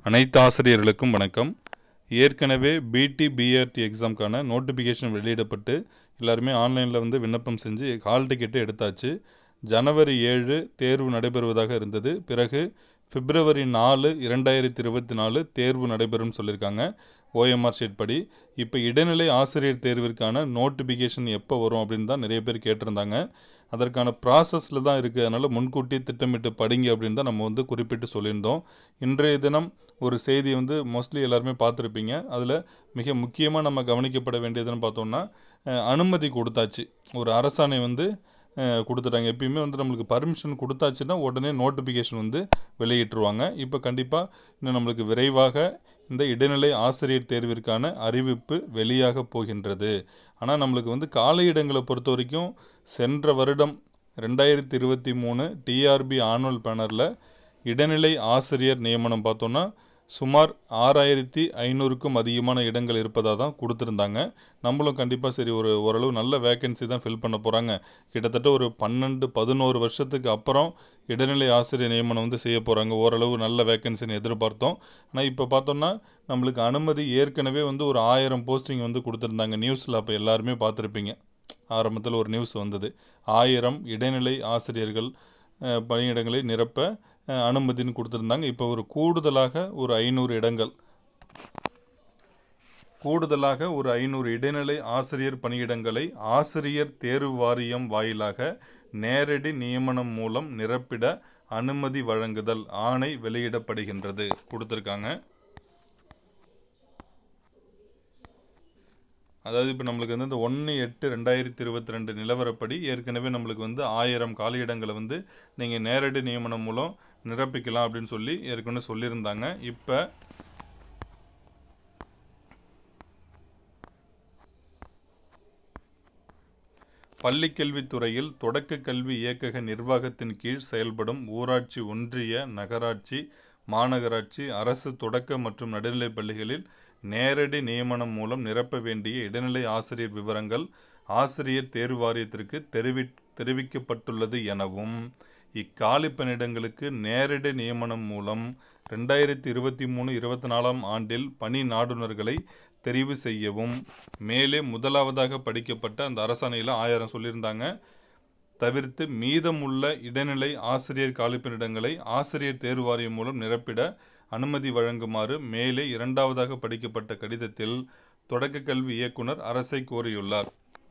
அனைத்து ஆசிரியர்களுக்கும் வணக்கம். ஏற்கனவே பிடி பிஆர்டி எக்ஸாம்க்கான நோட்டிஃபிகேஷன் வெளியிடப்பட்டு எல்லாருமே ஆன்லைனில் விண்ணப்பம் செஞ்சு ஹால் டிக்கெட்டு எடுத்தாச்சு. ஜனவரி 7 தேர்வு நடைபெறுவதாக இருந்தது. பிறகு பிப்ரவரி 4, 2024 தேர்வு நடைபெறும்னு சொல்லியிருக்காங்க ஓஎம்ஆர் ஷீட் படி. இப்போ இடைநிலை ஆசிரியர் தேர்விற்கான நோட்டிஃபிகேஷன் எப்போ வரும் அப்படின்னு தான் நிறைய பேர் கேட்டிருந்தாங்க. அதற்கான ப்ராசஸில் தான் இருக்குது. அதனால் முன்கூட்டி திட்டமிட்டு படிங்க அப்படின்னு தான் நம்ம குறிப்பிட்டு சொல்லியிருந்தோம். இன்றைய தினம் ஒரு செய்தி மோஸ்ட்லி எல்லாருமே பார்த்துருப்பீங்க. அதில் மிக முக்கியமாக நம்ம கவனிக்கப்பட வேண்டியதுன்னு பார்த்தோம்னா, அனுமதி கொடுத்தாச்சு. ஒரு அரசாணை கொடுத்துட்டாங்க. எப்பயுமே நம்மளுக்கு பர்மிஷன் கொடுத்தாச்சுன்னா உடனே நோட்டிஃபிகேஷன் வெளியிட்டுருவாங்க. இப்போ கண்டிப்பாக இன்னும் நம்மளுக்கு விரைவாக இந்த இடைநிலை ஆசிரியர் தேர்விற்கான அறிவிப்பு வெளியாக போகின்றது. ஆனால் நம்மளுக்கு காலியிடங்களை பொறுத்த வரைக்கும் சென்ற வருடம் 2023 டிஆர்பி ஆனுவல் பேனரில் இடைநிலை ஆசிரியர் நியமனம் பார்த்தோன்னா சுமார் 6500க்கும் அதிகமான இடங்கள் இருப்பதாக தான் கொடுத்துருந்தாங்க. நம்மளும் கண்டிப்பாக சரி ஓரளவு நல்ல வேக்கன்சி தான் ஃபில் பண்ண போகிறாங்க. கிட்டத்தட்ட ஒரு 12-11 வருஷத்துக்கு அப்புறம் இடைநிலை ஆசிரியர் நியமனம் செய்ய போகிறாங்க. ஓரளவு நல்ல வேக்கன்சின்னு எதிர்பார்த்தோம். ஆனால் இப்போ பார்த்தோன்னா நம்மளுக்கு அனுமதி ஏற்கனவே ஒரு 1000 போஸ்டிங் கொடுத்துருந்தாங்க. நியூஸில் அப்போ எல்லாருமே பார்த்துருப்பீங்க. ஆரம்பத்தில் ஒரு நியூஸ் வந்தது. 1000 இடைநிலை ஆசிரியர்கள் பணியிடங்களை நிரப்ப அனுமதின்னு கொடுத்துருந்தாங்க. இப்போ கூடுதலாக ஒரு 500 இடைநிலை ஆசிரியர் பணியிடங்களை ஆசிரியர் தேர்வு வாரியம் வாயிலாக நேரடி நியமனம் மூலம் நிரப்பிட அனுமதி வழங்குதல் ஆணை வெளியிடப்படுகின்றது கொடுத்துருக்காங்க. அதாவது இப்போ நம்மளுக்கு இந்த 1/8/2022 நிலவரப்படி ஏற்கனவே நம்மளுக்கு 1000 காலியிடங்களை நீங்கள் நேரடி நியமனம் மூலம் நிரப்பிக்கலாம் அப்படின்னு சொல்லி ஏற்கனவே சொல்லியிருந்தாங்க. இப்போ பள்ளிக்கல்வித்துறையில் தொடக்க கல்வி இயக்கக நிர்வாகத்தின் கீழ் செயல்படும் ஊராட்சி, ஒன்றிய, நகராட்சி, மாநகராட்சி, அரசு தொடக்க மற்றும் நடுநிலைப் பள்ளிகளில் நேரடி நியமனம் மூலம் நிரப்ப வேண்டிய இடைநிலை ஆசிரியர் விவரங்கள் ஆசிரியர் தேர்வு வாரியத்திற்கு தெரிவிக்கப்பட்டுள்ளது எனவும், இக்காலி பணியிடங்களுக்கு நேரடி நியமனம் மூலம் 2023-24 ஆண்டில் பணி நாடுனர்களை தெரிவு செய்யவும் மேலே முதலாவதாக படிக்கப்பட்ட அந்த அரசாணையில் 1000 சொல்லியிருந்தாங்க. தவிர்த்து மீதமுள்ள இடைநிலை ஆசிரியர் காலிப்பணியிடங்களை ஆசிரியர் தேர்வு வாரியம் மூலம் நிரப்பிட அனுமதி வழங்குமாறு மேலே இரண்டாவதாக படிக்கப்பட்ட கடிதத்தில் தொடக்க கல்வி இயக்குனர் அரசை கோரியுள்ளார்.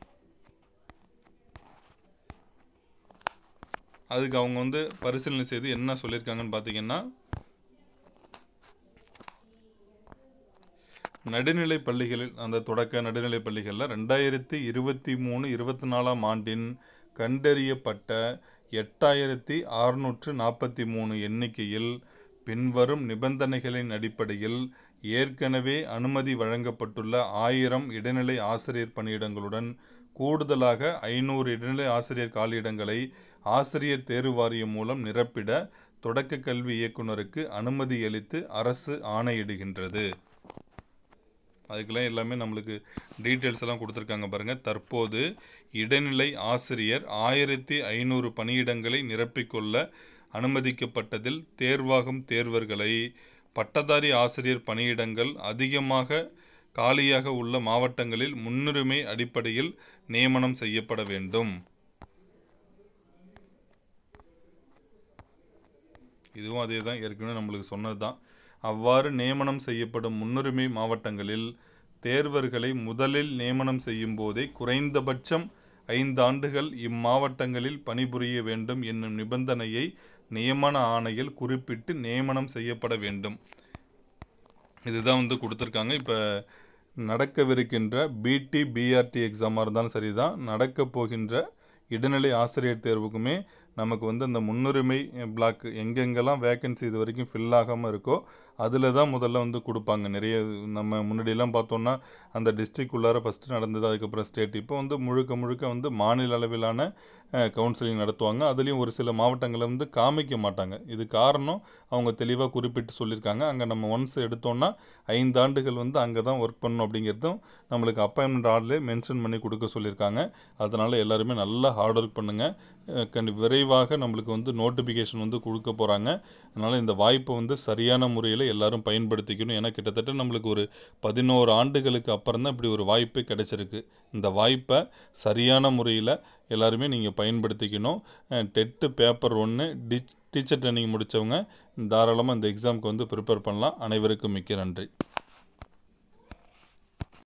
அதுக்கு அவங்க பரிசீலனை செய்து என்ன சொல்லியிருக்காங்கன்னு பார்த்தீங்கன்னா, நடுநிலை பள்ளிகளில் அந்த தொடக்க நடுநிலை பள்ளிகளில் 2023-24 ஆண்டின் கண்டறியப்பட்ட 8643 எண்ணிக்கையில் பின்வரும் நிபந்தனைகளின் அடிப்படையில் ஏற்கனவே அனுமதி வழங்கப்பட்டுள்ள 1000 இடைநிலை ஆசிரியர் பணியிடங்களுடன் கூடுதலாக 500 இடைநிலை ஆசிரியர் காலியிடங்களை ஆசிரியர் தேர்வு வாரியம் மூலம் நிரப்பிட தொடக்க கல்வி இயக்குனருக்கு அனுமதி அளித்து அரசு ஆணையிடுகின்றது. அதுக்கெல்லாம் எல்லாமே நம்மளுக்கு டீட்டெயில்ஸ் எல்லாம் கொடுத்துருக்காங்க பாருங்கள். தற்போது இடைநிலை ஆசிரியர் 1500 பணியிடங்களை நிரப்பிக்கொள்ள அனுமதிக்கப்பட்டதில் தேர்வாகும் தேர்வர்களை பட்டதாரி ஆசிரியர் பணியிடங்கள் அதிகமாக காலியாக உள்ள மாவட்டங்களில் முன்னுரிமை அடிப்படையில் நியமனம் செய்யப்பட வேண்டும். இதுவும் அதே தான், ஏற்கனவே நம்மளுக்கு சொன்னது தான். அவ்வாறு நியமனம் செய்யப்படும் முன்னுரிமை மாவட்டங்களில் தேர்வர்களை முதலில் நியமனம் செய்யும் போதே குறைந்தபட்சம் 5 ஆண்டுகள் இம்மாவட்டங்களில் பணிபுரிய வேண்டும் என்னும் நிபந்தனையை நியமன ஆணையில் குறிப்பிட்டு நியமனம் செய்யப்பட வேண்டும். இதுதான் கொடுத்துருக்காங்க. இப்போ நடக்கவிருக்கின்ற பிடி பிஆர்டி எக்ஸாமாக இருந்தாலும் சரி தான், நடக்க போகின்ற இடைநிலை ஆசிரியர் தேர்வுக்குமே நமக்கு அந்த முன்னுரிமை பிளாக் எங்கெங்கெல்லாம் வேக்கன்சி இது வரைக்கும் ஃபில் ஆகாமல் இருக்கோ அதில் தான் முதல்ல கொடுப்பாங்க. நிறைய நம்ம முன்னாடியெல்லாம் பார்த்தோன்னா அந்த டிஸ்ட்ரிக்ட் உள்ளார ஃபஸ்ட்டு நடந்தது, அதுக்கப்புறம் ஸ்டேட். இப்போ முழுக்க மாநில அளவிலான கவுன்சிலிங் நடத்துவாங்க. அதுலேயும் ஒரு சில மாவட்டங்களை காமிக்க மாட்டாங்க. இது காரணம் அவங்க தெளிவாக குறிப்பிட்டு சொல்லியிருக்காங்க. அங்கே நம்ம ஒன்ஸ் எடுத்தோன்னா 5 ஆண்டுகள் அங்கே தான் ஒர்க் பண்ணணும் அப்படிங்கிறதும் நம்மளுக்கு அப்பாயின்மெண்ட் ஆர்டர்லேயே மென்ஷன் பண்ணி கொடுக்க சொல்லியிருக்காங்க. அதனால் எல்லாருமே நல்லா ஹார்ட் ஒர்க் பண்ணுங்கள். விரைவாக நம்மளுக்கு வந்து நோட்டிஃபிகேஷன் வந்து கொடுக்க போகிறாங்க. அதனால் இந்த வாய்ப்பை வந்து சரியான முறையில் எல்லாரும் பயன்படுத்திக்கணும். ஏன்னா கிட்டத்தட்ட நம்மளுக்கு ஒரு 11 ஆண்டுகளுக்கு அப்புறம் தான் இப்படி ஒரு வாய்ப்பு கிடைச்சிருக்கு. இந்த வாய்ப்பை சரியான முறையில் எல்லாருமே நீங்கள் பயன்படுத்திக்கணும். டெட்டு பேப்பர் 1 டீச்சர் ட்ரைனிங் முடித்தவங்க தாராளமாக இந்த எக்ஸாமுக்கு வந்து ப்ரிப்பேர் பண்ணலாம். அனைவருக்கும் மிக்க நன்றி.